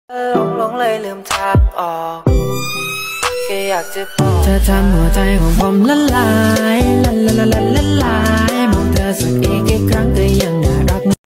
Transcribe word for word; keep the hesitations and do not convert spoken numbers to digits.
หลงหลงเลยลืมทางออกแค่อยากจะบอกเธอทำหัวใจของผมละลาย